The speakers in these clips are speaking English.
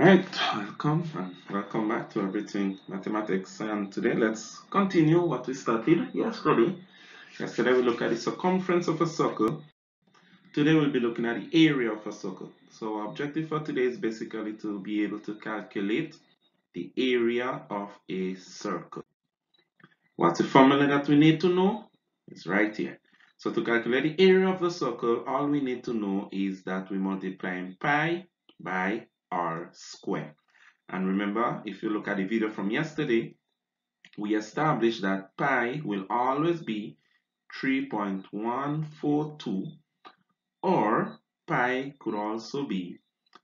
Alright, welcome back to Everything Mathematics, and today let's continue what we started yesterday. Yesterday we looked at the circumference of a circle. Today we'll be looking at the area of a circle. So our objective for today is basically to be able to calculate the area of a circle. What's the formula that we need to know? It's right here. So to calculate the area of the circle, all we need to know is that we multiply pi by r squared. And remember, if you look at the video from yesterday, we established that pi will always be 3.142, or pi could also be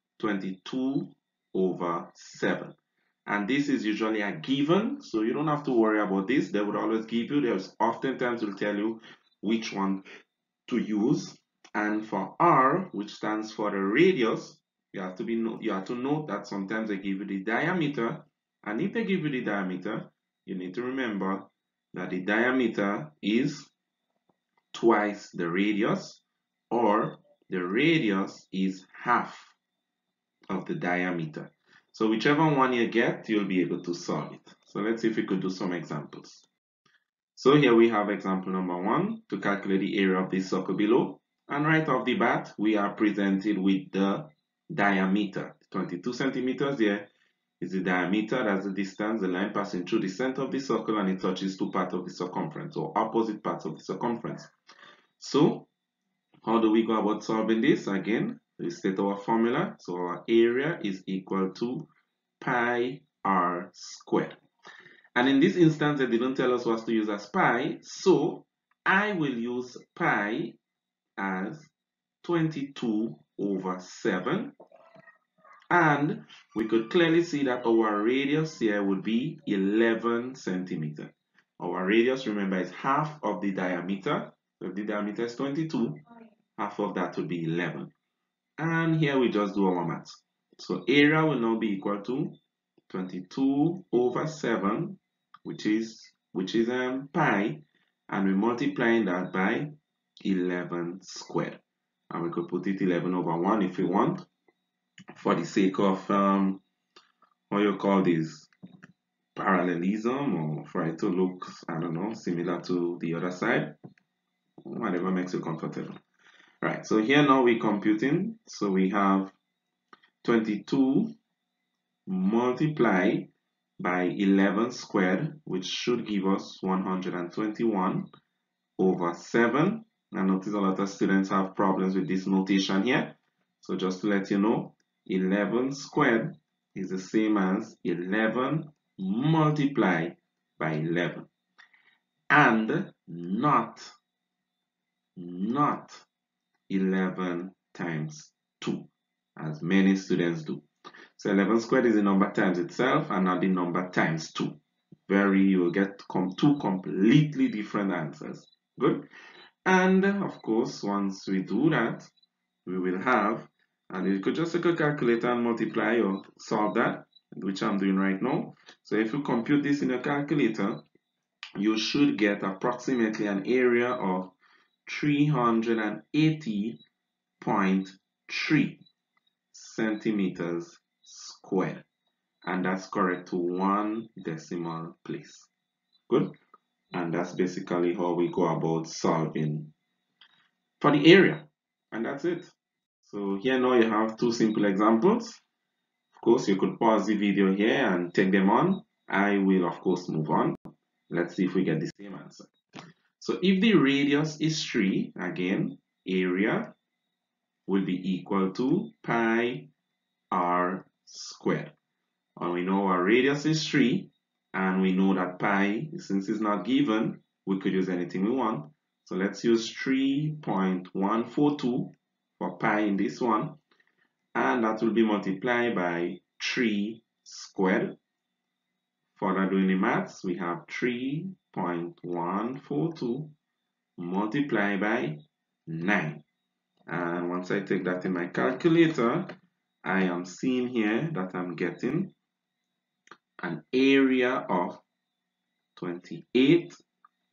22/7. And this is usually a given, so you don't have to worry about this. They would always give you, there's oftentimes will tell you which one to use. And for r, which stands for the radius, you have to note that sometimes they give you the diameter, and if they give you the diameter, you need to remember that the diameter is twice the radius, or the radius is half of the diameter. So whichever one you get, you'll be able to solve it. So let's see if we could do some examples. So here we have example number 1 to calculate the area of this circle below. And right off the bat, we are presented with the diameter. 22 centimeters here is the diameter, that's the distance, the line passing through the center of the circle, and it touches two parts of the circumference, or opposite parts of the circumference. So how do we go about solving this? Again, we state our formula. So our area is equal to pi r squared. And in this instance, they didn't tell us what to use as pi, so I will use pi as 22/7. And we could clearly see that our radius here would be 11 centimeters. Our radius, remember, is half of the diameter. So if the diameter is 22, half of that would be 11. And here we just do our maths. So area will now be equal to 22/7, which is pi, and we're multiplying that by 11 squared. And we could put it 11/1 if we want, for the sake of what you call this, parallelism, or for it to look, I don't know, similar to the other side, whatever makes you comfortable. Right, so here now we're computing. So we have 22 multiplied by 11 squared, which should give us 121/7. And notice a lot of students have problems with this notation here. So just to let you know, 11 squared is the same as 11 multiplied by 11, and not 11 times 2, as many students do. So 11 squared is the number times itself, and not the number times 2. You will get two completely different answers. Good. And of course, once we do that, we will have, and you could just take a calculator and multiply or solve that, which I'm doing right now. So if you compute this in a calculator, you should get approximately an area of 380.3 centimeters squared, and that's correct to 1 decimal place. Good. And that's basically how we go about solving for the area, and that's it. So here now you have two simple examples. Of course, you could pause the video here and take them on. I will of course move on. Let's see if we get the same answer. So if the radius is 3, again, area will be equal to pi r squared. And we know our radius is 3, and we know that pi, since it's not given, we could use anything we want. So let's use 3.142 for pi in this one, and that will be multiplied by 3 squared. Further doing the maths, we have 3.142 multiplied by 9. And once I take that in my calculator, I am seeing here that I'm getting an area of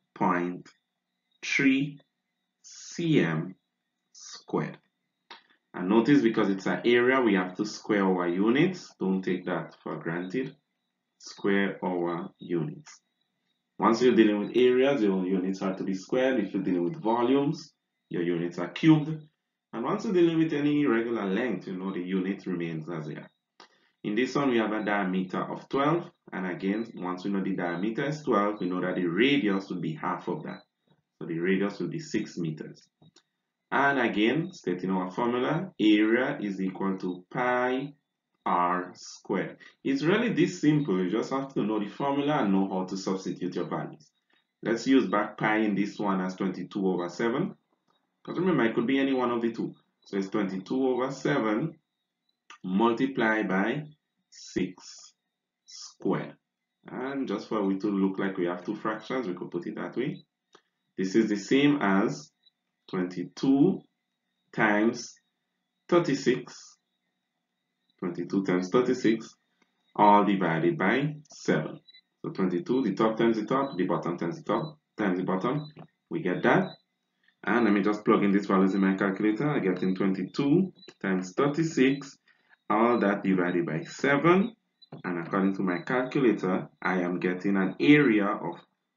28.3 cm squared. And notice, because it's an area, we have to square our units. Don't take that for granted. Square our units. Once you're dealing with areas, your units are to be squared. If you're dealing with volumes, your units are cubed. And once you're dealing with any irregular length, you know, the unit remains as they are. In this one, we have a diameter of 12. And again, once we know the diameter is 12, we know that the radius will be half of that. So the radius will be 6 meters. And again, stating our formula, area is equal to pi r squared. It's really this simple. You just have to know the formula and know how to substitute your values. Let's use back pi in this one as 22 over 7. Because remember, it could be any one of the two. So it's 22 over 7 multiplied by 6 squared. And just for it to look like we have two fractions, we could put it that way. This is the same as 22 times 36. 22 times 36, all divided by 7. So 22, the top times the top, the bottom times the top, times the bottom. We get that. And let me just plug in these values in my calculator. I get in 22 times 36, all that divided by 7. And according to my calculator, I am getting an area of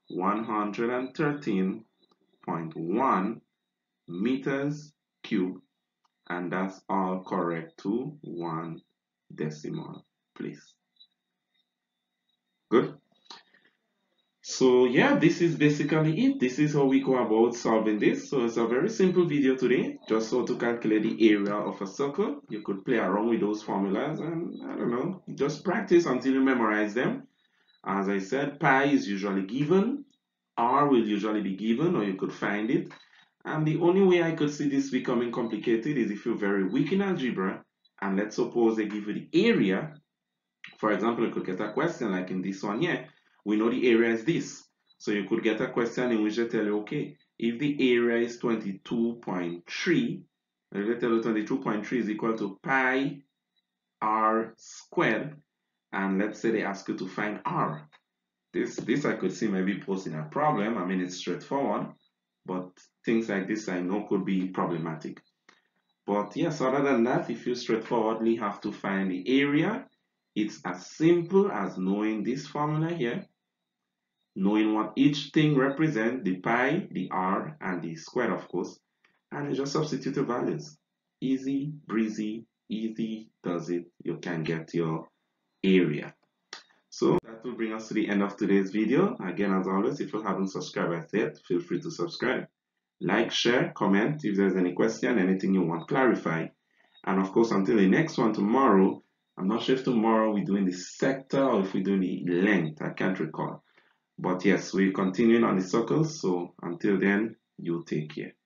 113.1 meters cubed. And that's all correct to 1 decimal place. Good. So yeah, this is basically it. This is how we go about solving this. So it's a very simple video today, just so to calculate the area of a circle. You could play around with those formulas and I don't know, just practice until you memorize them. As I said, pi is usually given, r will usually be given, or you could find it. And the only way I could see this becoming complicated is if you're very weak in algebra, and let's suppose they give you the area. For example, you could get a question like in this one here. We know the area is this. So you could get a question in which they tell you, okay, if the area is 22.3, if they tell you 22.3 is equal to pi r squared, and let's say they ask you to find r. This I could see maybe posing a problem. I mean, it's straightforward, but things like this I know could be problematic. But yes, other than that, if you straightforwardly have to find the area, it's as simple as knowing this formula here, knowing what each thing represents, the pi, the r, and the square, of course, and you just substitute the values. Easy, breezy, easy does it. You can get your area. So that will bring us to the end of today's video. Again, as always, if you haven't subscribed yet, feel free to subscribe. Like, share, comment if there's any question, anything you want clarified. And of course, until the next one tomorrow, I'm not sure if tomorrow we're doing the sector or if we're doing the length. I can't recall. But yes, we're continuing on the circles. So until then, you take care.